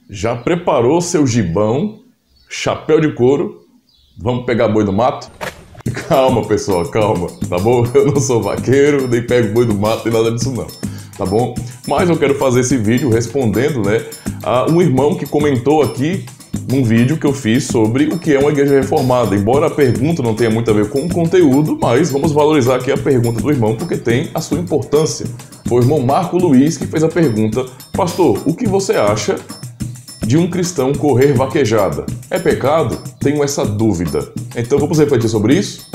Já preparou seu gibão, chapéu de couro? Vamos pegar boi do mato? Calma, pessoal, calma, tá bom? Eu não sou vaqueiro, nem pego boi do mato, nem nada disso não, tá bom? Mas eu quero fazer esse vídeo respondendo, a um irmão que comentou aqui num vídeo que eu fiz sobre o que é uma igreja reformada. Embora a pergunta não tenha muito a ver com o conteúdo, mas vamos valorizar aqui a pergunta do irmão porque tem a sua importância. Foi o irmão Marco Luiz que fez a pergunta: Pastor, o que você acha de um cristão correr vaquejada? É pecado? Tenho essa dúvida. Então vamos refletir sobre isso?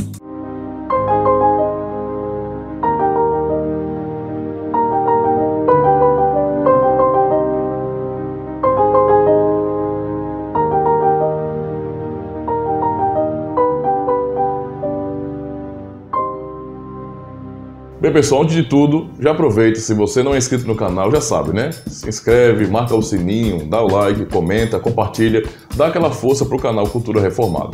Bem, pessoal, antes de tudo, já aproveita, se você não é inscrito no canal, já sabe, né? Se inscreve, marca o sininho, dá o like, comenta, compartilha, dá aquela força pro canal Cultura Reformada.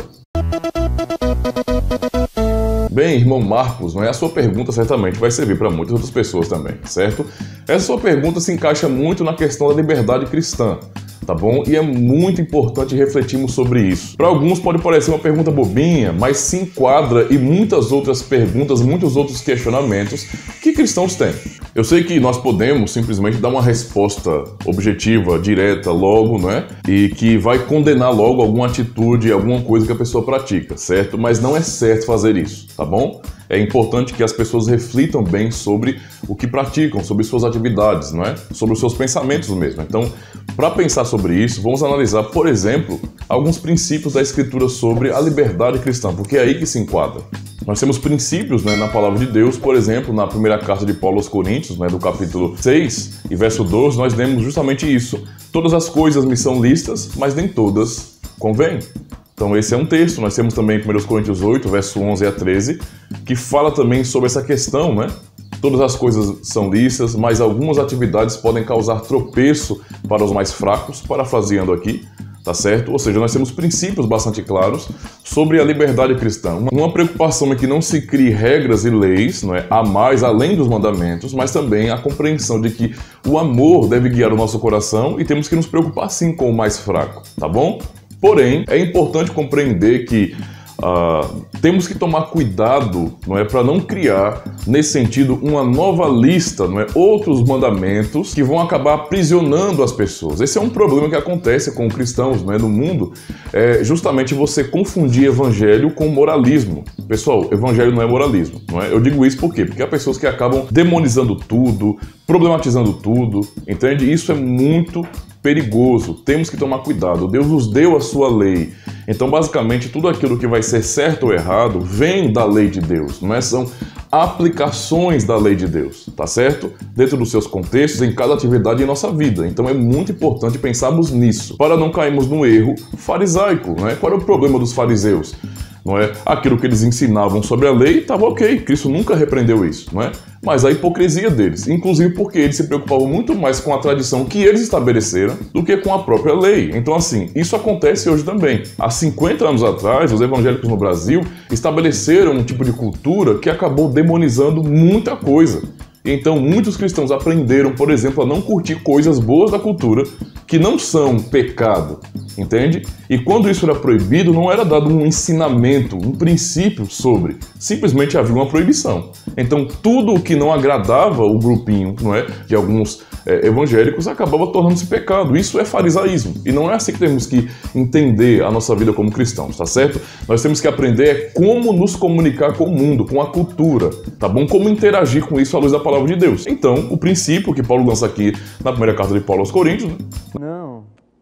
Bem, irmão Marcos, a sua pergunta certamente vai servir para muitas outras pessoas também, certo? Essa sua pergunta se encaixa muito na questão da liberdade cristã, tá bom? E é muito importante refletirmos sobre isso. Para alguns pode parecer uma pergunta bobinha, mas se enquadra em muitas outras perguntas, muitos outros questionamentos que cristãos têm. Eu sei que nós podemos simplesmente dar uma resposta objetiva, direta, logo, E que vai condenar logo alguma atitude, alguma coisa que a pessoa pratica, certo? Mas não é certo fazer isso, tá bom? É importante que as pessoas reflitam bem sobre o que praticam, sobre suas atividades, Sobre os seus pensamentos mesmo. Então, para pensar sobre isso, vamos analisar, por exemplo, alguns princípios da Escritura sobre a liberdade cristã, porque é aí que se enquadra. Nós temos princípios na palavra de Deus, por exemplo, na primeira carta de Paulo aos Coríntios, do capítulo 6 e verso 12, nós lemos justamente isso. Todas as coisas me são lícitas, mas nem todas convêm. Então esse é um texto. Nós temos também 1 Coríntios 8, verso 11 a 13, que fala também sobre essa questão, Todas as coisas são lícitas, mas algumas atividades podem causar tropeço para os mais fracos, parafraseando aqui, tá certo? Ou seja, nós temos princípios bastante claros sobre a liberdade cristã. Uma preocupação é que não se crie regras e leis, a mais além dos mandamentos, mas também a compreensão de que o amor deve guiar o nosso coração e temos que nos preocupar sim com o mais fraco, tá bom? Porém, é importante compreender que temos que tomar cuidado, para não criar, nesse sentido, uma nova lista, outros mandamentos que vão acabar aprisionando as pessoas. Esse é um problema que acontece com cristãos, no mundo, é justamente você confundir evangelho com moralismo. Pessoal, evangelho não é moralismo, Eu digo isso por quê? Porque há pessoas que acabam demonizando tudo, problematizando tudo, entende? Isso é muito perigoso, temos que tomar cuidado. Deus nos deu a sua lei. Então, basicamente, tudo aquilo que vai ser certo ou errado vem da lei de Deus, São aplicações da lei de Deus, tá certo? Dentro dos seus contextos, em cada atividade em nossa vida. Então, é muito importante pensarmos nisso, para não cairmos no erro farisaico, Qual era o problema dos fariseus? Aquilo que eles ensinavam sobre a lei estava ok, Cristo nunca repreendeu isso, Mas a hipocrisia deles, inclusive porque eles se preocupavam muito mais com a tradição que eles estabeleceram do que com a própria lei. Então, assim, isso acontece hoje também. Há 50 anos atrás, os evangélicos no Brasil estabeleceram um tipo de cultura que acabou demonizando muita coisa. Então, muitos cristãos aprenderam, por exemplo, a não curtir coisas boas da cultura que não são pecado, entende? E quando isso era proibido, não era dado um ensinamento, um princípio sobre. Simplesmente havia uma proibição. Então, tudo o que não agradava o grupinho, de alguns evangélicos, acabava tornando-se pecado. Isso é farisaísmo. E não é assim que temos que entender a nossa vida como cristãos, tá certo? Nós temos que aprender como nos comunicar com o mundo, com a cultura, tá bom? Como interagir com isso à luz da palavra de Deus. Então, o princípio que Paulo lança aqui na primeira carta de Paulo aos Coríntios... Não.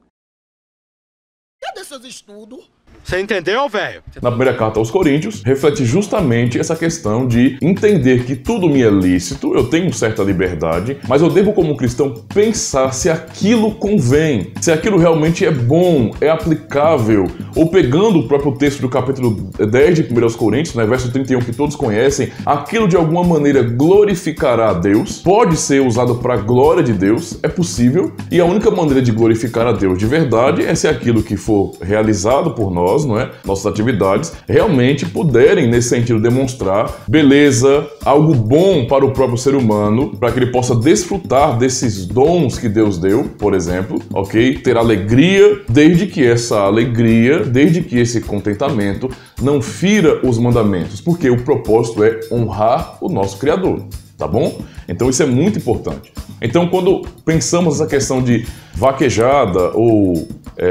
Cadê seus estudos? Você entendeu, velho? Na primeira carta aos Coríntios, reflete justamente essa questão de entender que tudo me é lícito, eu tenho certa liberdade, mas eu devo, como cristão, pensar se aquilo convém, se aquilo realmente é bom, é aplicável, ou pegando o próprio texto do capítulo 10 de 1 aos Coríntios, verso 31, que todos conhecem, aquilo de alguma maneira glorificará a Deus, pode ser usado para a glória de Deus, é possível, e a única maneira de glorificar a Deus de verdade é se aquilo que for realizado por nós nós, não é? Nossas atividades, realmente puderem, nesse sentido, demonstrar beleza, algo bom para o próprio ser humano, para que ele possa desfrutar desses dons que Deus deu, por exemplo, ok? Ter alegria, desde que essa alegria, desde que esse contentamento não fira os mandamentos, porque o propósito é honrar o nosso Criador, tá bom? Então isso é muito importante. Então quando pensamos nessa questão de vaquejada ou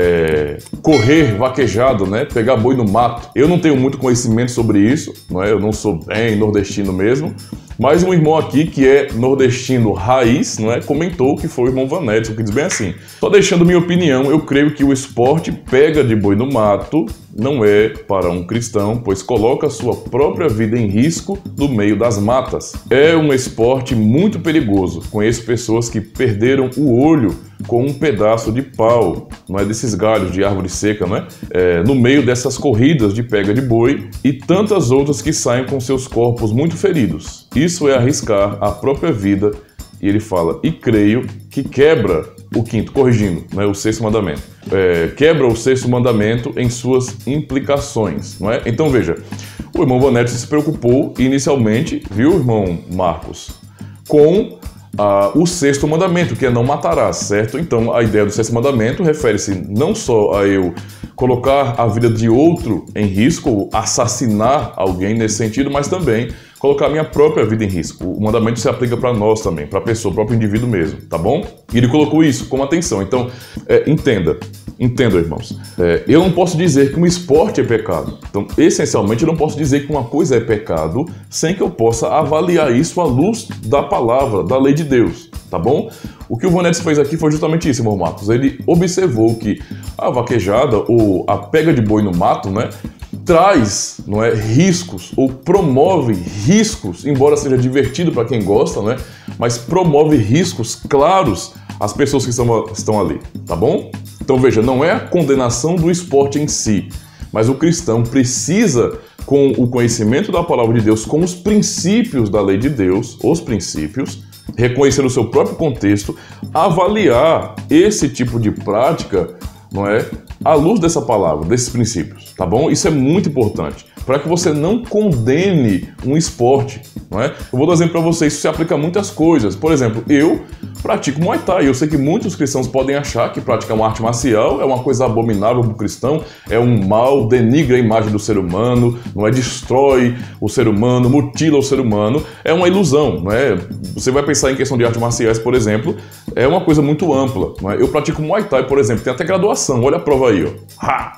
correr vaquejado, né? Pegar boi no mato, eu não tenho muito conhecimento sobre isso, não é? Eu não sou bem nordestino mesmo, mas um irmão aqui que é nordestino raiz, não é? Comentou que foi o irmão Vanédio, que diz bem assim: só deixando minha opinião, eu creio que o esporte pega de boi no mato não é para um cristão, pois coloca sua própria vida em risco no meio das matas. É um esporte muito perigoso. Conheço pessoas que perderam o olho com um pedaço de pau, não é, desses galhos de árvore seca, não é? No meio dessas corridas de pega de boi, e tantas outras que saem com seus corpos muito feridos. Isso é arriscar a própria vida. E ele fala, e creio que quebra o quinto, corrigindo, né, o sexto mandamento. Quebra o sexto mandamento em suas implicações, não é? Então veja, o irmão Vanédio se preocupou inicialmente, viu, irmão Marcos, com o sexto mandamento, que é não matarás, certo? Então a ideia do sexto mandamento refere-se não só a eu colocar a vida de outro em risco, ou assassinar alguém nesse sentido, mas também colocar a minha própria vida em risco. O mandamento se aplica para nós também, para a pessoa, o próprio indivíduo mesmo, tá bom? E ele colocou isso com atenção. Então, entenda, irmãos. Eu não posso dizer que um esporte é pecado. Então, essencialmente, eu não posso dizer que uma coisa é pecado sem que eu possa avaliar isso à luz da palavra, da lei de Deus, tá bom? O que o Vanédio fez aqui foi justamente isso, irmão Marcos. Ele observou que a vaquejada ou a pega de boi no mato, né, traz, não é, riscos, ou promove riscos, embora seja divertido para quem gosta, né, mas promove riscos claros às pessoas que estão ali, tá bom? Então veja, não é a condenação do esporte em si, mas o cristão precisa, com o conhecimento da palavra de Deus, com os princípios da lei de Deus, os princípios, reconhecer o seu próprio contexto, avaliar esse tipo de prática, não é, à luz dessa palavra, desses princípios, tá bom? Isso é muito importante, para que você não condene um esporte, não é? Eu vou dar um exemplo para vocês, isso se aplica a muitas coisas. Por exemplo, eu pratico Muay Thai, eu sei que muitos cristãos podem achar que praticar uma arte marcial é uma coisa abominável para o cristão, é um mal, denigra a imagem do ser humano, não é? Destrói o ser humano, mutila o ser humano, é uma ilusão, não é? Você vai pensar em questão de artes marciais, por exemplo, é uma coisa muito ampla, não é? Eu pratico Muay Thai, por exemplo, tem até graduação, olha a prova aí, ó. Ha!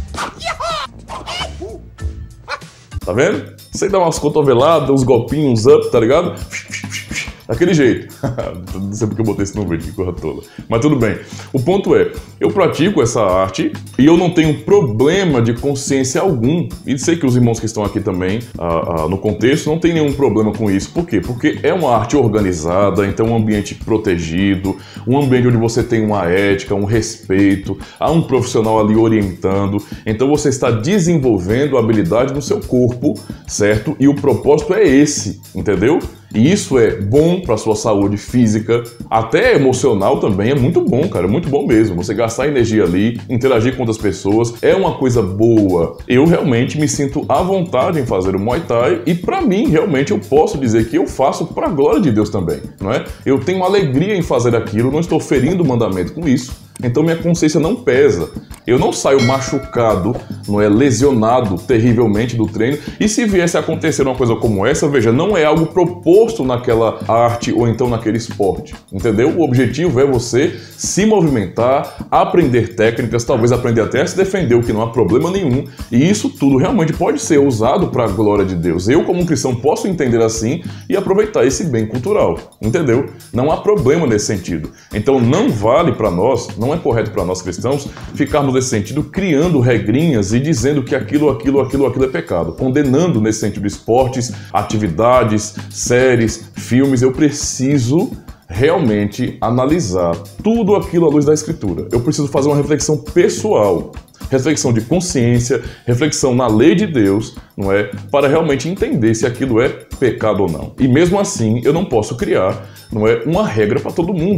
Tá vendo? Você dá umas cotoveladas, uns golpinhos, uns up, tá ligado? Daquele jeito. Não sei porque eu botei esse no vídeo, que coisa tola. Mas tudo bem. O ponto é, eu pratico essa arte e eu não tenho problema de consciência algum. E sei que os irmãos que estão aqui também, no contexto, não tem nenhum problema com isso. Por quê? Porque é uma arte organizada, então um ambiente protegido, um ambiente onde você tem uma ética, um respeito, há um profissional ali orientando. Então você está desenvolvendo a habilidade no seu corpo, certo? E o propósito é esse, entendeu? E isso é bom para a sua saúde física, até emocional também, é muito bom, cara, é muito bom mesmo. Você gastar energia ali, interagir com outras pessoas, é uma coisa boa. Eu realmente me sinto à vontade em fazer o Muay Thai e para mim, realmente, eu posso dizer que eu faço para a glória de Deus também, não é? Eu tenho alegria em fazer aquilo, não estou ferindo o mandamento com isso. Então minha consciência não pesa. Eu não saio machucado, não é, lesionado terrivelmente do treino. E se viesse a acontecer uma coisa como essa, veja, não é algo proposto naquela arte ou então naquele esporte, entendeu? O objetivo é você se movimentar, aprender técnicas, talvez aprender até a se defender, o que não há problema nenhum. E isso tudo realmente pode ser usado para a glória de Deus. Eu, como um cristão, posso entender assim e aproveitar esse bem cultural, entendeu? Não há problema nesse sentido. Então não vale para nós, não é correto para nós cristãos ficarmos nesse sentido criando regrinhas e dizendo que aquilo é pecado, condenando nesse sentido esportes, atividades, séries, filmes. Eu preciso realmente analisar tudo aquilo à luz da Escritura. Eu preciso fazer uma reflexão pessoal, reflexão de consciência, reflexão na lei de Deus, não é? Para realmente entender se aquilo é pecado ou não. E mesmo assim, eu não posso criar, não é, uma regra para todo mundo.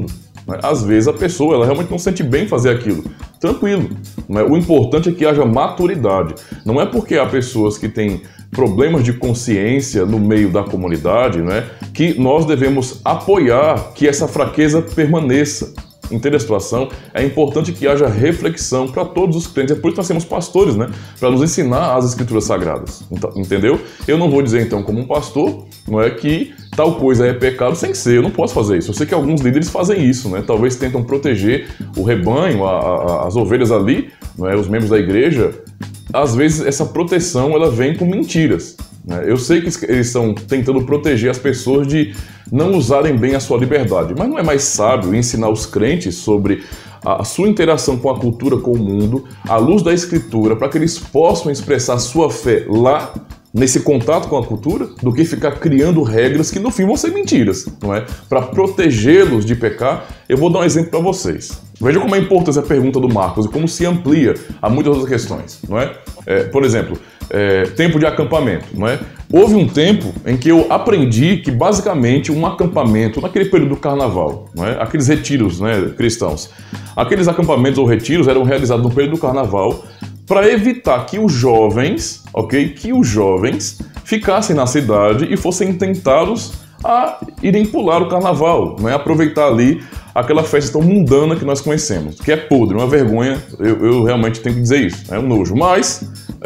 né? Às vezes a pessoa ela realmente não se sente bem fazer aquilo. Tranquilo. Né? O importante é que haja maturidade. Não é porque há pessoas que têm problemas de consciência no meio da comunidade, né, que nós devemos apoiar que essa fraqueza permaneça. Entende a situação? É importante que haja reflexão para todos os crentes. É por isso que nós temos pastores, né? Para nos ensinar as escrituras sagradas. Entendeu? Eu não vou dizer, então, como um pastor, não é que tal coisa é pecado sem ser. Eu não posso fazer isso. Eu sei que alguns líderes fazem isso, né? Talvez tentam proteger o rebanho, as ovelhas ali, não é? Os membros da igreja. Às vezes, essa proteção, ela vem com mentiras. Eu sei que eles estão tentando proteger as pessoas de não usarem bem a sua liberdade, mas não é mais sábio ensinar os crentes sobre a sua interação com a cultura, com o mundo, à luz da Escritura, para que eles possam expressar sua fé lá, nesse contato com a cultura, do que ficar criando regras que no fim vão ser mentiras, não é? Para protegê-los de pecar, eu vou dar um exemplo para vocês. Veja como é importante essa pergunta do Marcos e como se amplia a muitas outras questões, não é? Por exemplo, tempo de acampamento, não é? Houve um tempo em que eu aprendi que basicamente um acampamento, naquele período do carnaval, não é? Aqueles retiros, né, cristãos, aqueles acampamentos ou retiros eram realizados no período do carnaval para evitar que os jovens, que os jovens ficassem na cidade e fossem tentados a irem pular o carnaval, né? Aproveitar ali aquela festa tão mundana que nós conhecemos, que é podre, uma vergonha, eu realmente tenho que dizer isso, é um nojo. Mas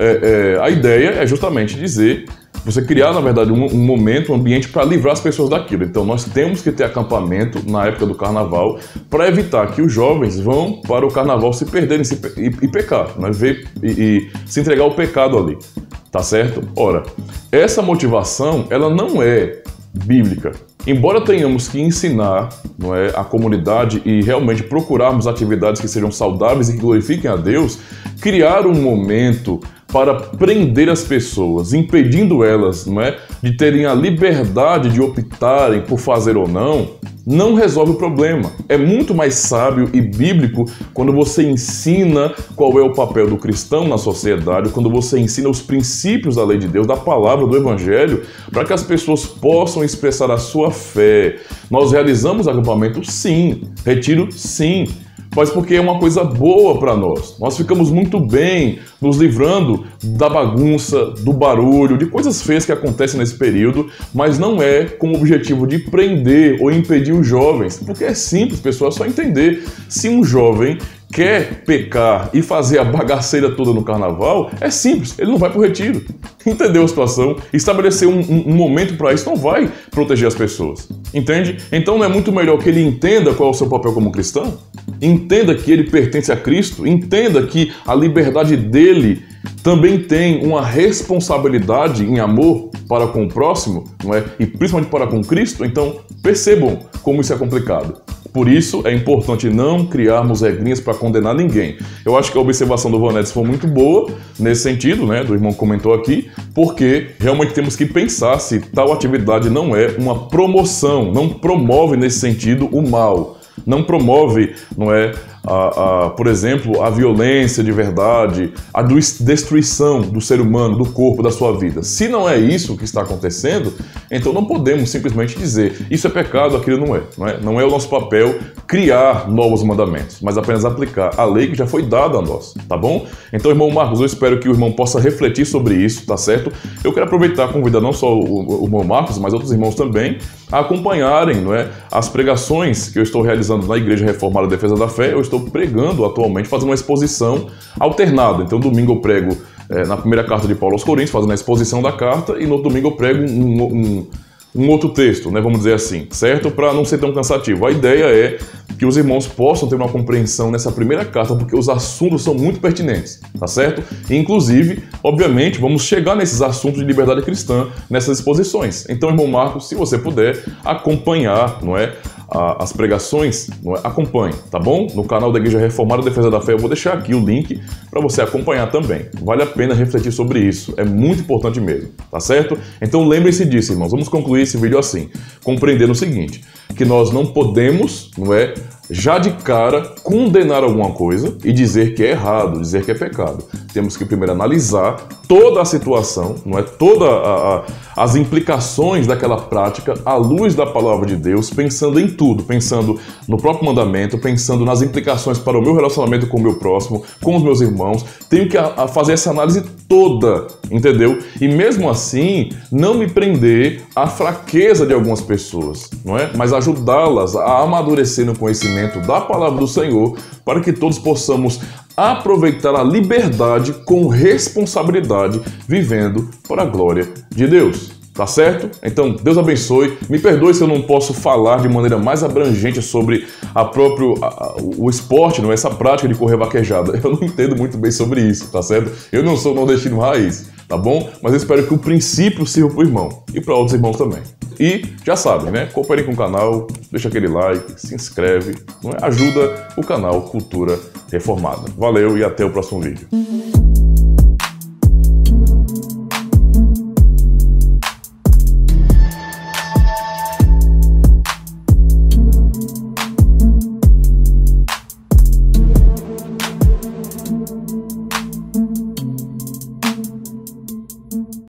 a ideia é justamente dizer, você criar, na verdade, um momento, um ambiente para livrar as pessoas daquilo. Então nós temos que ter acampamento na época do carnaval para evitar que os jovens vão para o carnaval se perderem e pecar, né? E se entregar ao pecado ali, tá certo? Ora, essa motivação, ela não é bíblica. Embora tenhamos que ensinar, não é, a comunidade e realmente procurarmos atividades que sejam saudáveis e que glorifiquem a Deus, criar um momento para prender as pessoas, impedindo elas, não é, de terem a liberdade de optarem por fazer ou não resolve o problema. É muito mais sábio e bíblico quando você ensina qual é o papel do cristão na sociedade, quando você ensina os princípios da lei de Deus, da palavra, do evangelho, para que as pessoas possam expressar a sua fé. Nós realizamos acampamento? Sim. Retiro? Sim. Mas porque é uma coisa boa para nós. Nós ficamos muito bem nos livrando da bagunça, do barulho, de coisas feias que acontecem nesse período, mas não é com o objetivo de prender ou impedir os jovens, porque é simples, pessoal, é só entender. Se um jovem quer pecar e fazer a bagaceira toda no carnaval, é simples, ele não vai pro retiro. Entendeu a situação? Estabelecer um momento para isso não vai proteger as pessoas. Entende? Então não é muito melhor que ele entenda qual é o seu papel como cristão? Entenda que ele pertence a Cristo, entenda que a liberdade dele também tem uma responsabilidade em amor para com o próximo, não é? E principalmente para com Cristo. Então percebam como isso é complicado. Por isso, é importante não criarmos regrinhas para condenar ninguém. Eu acho que a observação do Vanetes foi muito boa nesse sentido, né? Do irmão comentou aqui, porque realmente temos que pensar se tal atividade não é uma promoção, não promove nesse sentido o mal. Não promove, não é, por exemplo, a violência de verdade, a destruição do ser humano, do corpo, da sua vida. Se não é isso que está acontecendo, então não podemos simplesmente dizer isso é pecado, aquilo não é. Não é o nosso papel criar novos mandamentos, mas apenas aplicar a lei que já foi dada a nós, tá bom? Então, irmão Marcos, eu espero que o irmão possa refletir sobre isso, tá certo? Eu quero aproveitar e convidar não só o irmão Marcos, mas outros irmãos também a acompanharem, não é, as pregações que eu estou realizando na Igreja Reformada Defesa da Fé. Eu estou pregando atualmente, fazendo uma exposição alternada. Então, domingo eu prego na primeira carta de Paulo aos Coríntios, fazendo a exposição da carta, e no outro domingo eu prego um outro texto, né, vamos dizer assim, certo? Para não ser tão cansativo. A ideia é que os irmãos possam ter uma compreensão nessa primeira carta, porque os assuntos são muito pertinentes, tá certo? E, inclusive, obviamente, vamos chegar nesses assuntos de liberdade cristã nessas exposições. Então, irmão Marcos, se você puder acompanhar, não é, as pregações, não é, acompanhe, tá bom? No canal da Igreja Reformada Defesa da Fé eu vou deixar aqui o link para você acompanhar também. Vale a pena refletir sobre isso, é muito importante mesmo, tá certo? Então lembrem-se disso, irmãos. Vamos concluir esse vídeo assim, compreendendo o seguinte, que nós não podemos, não é, já de cara condenar alguma coisa e dizer que é errado, dizer que é pecado. Temos que primeiro analisar toda a situação, não é, as implicações daquela prática à luz da palavra de Deus, pensando em tudo, pensando no próprio mandamento, pensando nas implicações para o meu relacionamento com o meu próximo, com os meus irmãos. Tenho que fazer essa análise toda, entendeu? E mesmo assim, não me prender à fraqueza de algumas pessoas, não é? Mas ajudá-las a amadurecer no conhecimento da palavra do Senhor, para que todos possamos aproveitar a liberdade com responsabilidade, vivendo para a glória de Deus. Tá certo? Então, Deus abençoe. Me perdoe se eu não posso falar de maneira mais abrangente sobre o esporte, não é? Essa prática de correr vaquejada. Eu não entendo muito bem sobre isso, tá certo? Eu não sou nordestino raiz, tá bom? Mas eu espero que o princípio sirva para o irmão e para outros irmãos também. E já sabem, né? Cooperem com o canal, deixa aquele like, se inscreve, não é? Ajuda o canal Cultura Reformada. Valeu e até o próximo vídeo.